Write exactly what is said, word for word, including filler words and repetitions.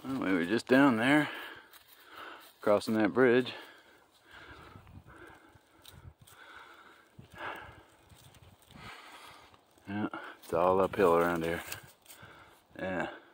Well, we were just down there, crossing that bridge. Yeah, it's all uphill around here. Yeah.